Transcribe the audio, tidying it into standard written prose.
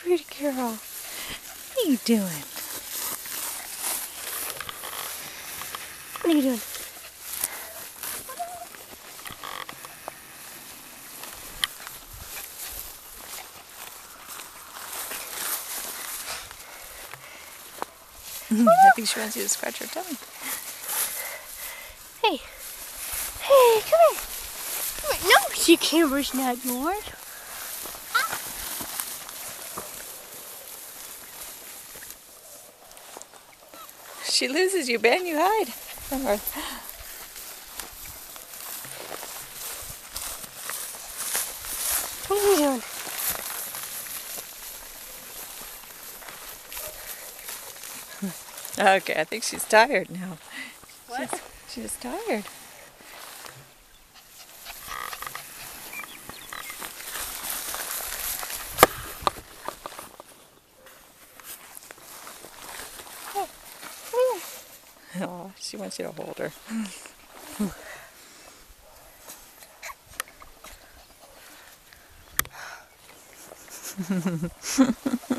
pretty girl. What are you doing? What are you doing? I think she wants you to scratch her tummy. Hey. Hey, come here. Come here. No, the camera's not yours. She loses you, Ben. You hide from her. What are you doing? Okay, I think she's tired now. What? She's tired. Oh, she wants you to hold her.